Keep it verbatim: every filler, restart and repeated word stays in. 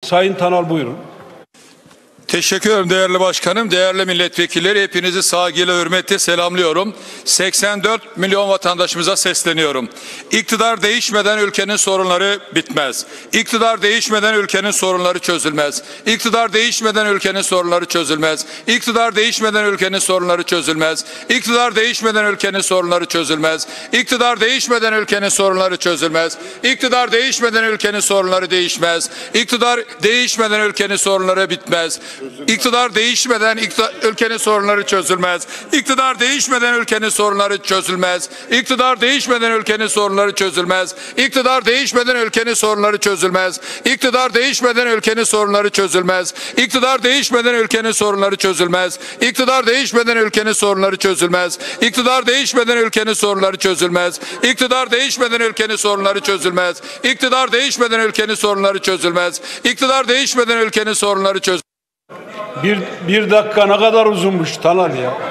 Sayın Tanal buyurun. Teşekkür ederim değerli başkanım, değerli milletvekilleri, hepinizi saygıyla, hürmetle selamlıyorum. seksen dört milyon vatandaşımıza sesleniyorum. İktidar değişmeden ülkenin sorunları bitmez. İktidar değişmeden ülkenin sorunları çözülmez. İktidar değişmeden ülkenin sorunları çözülmez. İktidar değişmeden ülkenin sorunları çözülmez. İktidar değişmeden ülkenin sorunları çözülmez. İktidar değişmeden ülkenin sorunları çözülmez. İktidar değişmeden ülkenin sorunları değişmez. İktidar değişmeden ülkenin sorunları bitmez. İktidar değişmeden iktidar, ülkenin sorunları çözülmez. İktidar değişmeden ülkenin sorunları çözülmez. İktidar değişmeden ülkenin sorunları çözülmez. İktidar değişmeden ülkenin sorunları çözülmez. İktidar değişmeden ülkenin sorunları çözülmez. İktidar değişmeden ülkenin sorunları çözülmez. İktidar değişmeden ülkenin sorunları çözülmez. İktidar değişmeden ülkenin sorunları çözülmez. İktidar değişmeden ülkenin sorunları çözülmez. İktidar değişmeden ülkenin sorunları çözülmez. İktidar değişmeden ülkenin sorunları çözülmez. Bir, bir dakika ne kadar uzunmuş Tanal ya.